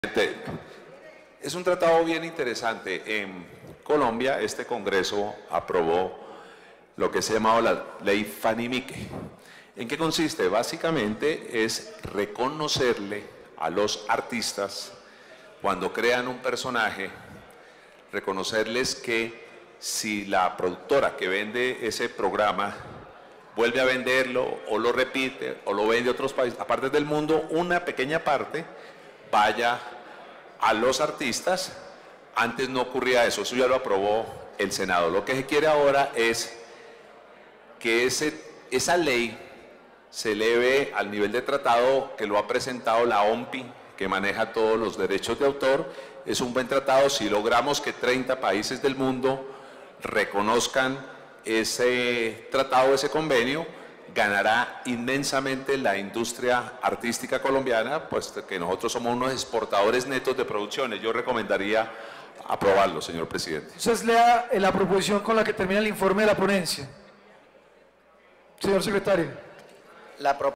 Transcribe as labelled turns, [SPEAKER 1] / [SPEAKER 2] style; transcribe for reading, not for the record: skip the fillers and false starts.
[SPEAKER 1] Es un tratado bien interesante. En Colombia, este Congreso aprobó lo que se ha llamado la ley Fanny-Mique. ¿En qué consiste? Básicamente es reconocerle a los artistas, cuando crean un personaje, reconocerles que si la productora que vende ese programa vuelve a venderlo o lo repite o lo vende a otros países, a partes del mundo, una pequeña parte vaya a los artistas. Antes no ocurría eso ya lo aprobó el Senado. Lo que se quiere ahora es que esa ley se eleve al nivel de tratado que lo ha presentado la OMPI, que maneja todos los derechos de autor. Es un buen tratado. Si logramos que 30 países del mundo reconozcan ese tratado, ese convenio, ganará inmensamente la industria artística colombiana, puesto que nosotros somos unos exportadores netos de producciones. Yo recomendaría aprobarlo, señor presidente.
[SPEAKER 2] Entonces lea la proposición con la que termina el informe de la ponencia. Señor secretario.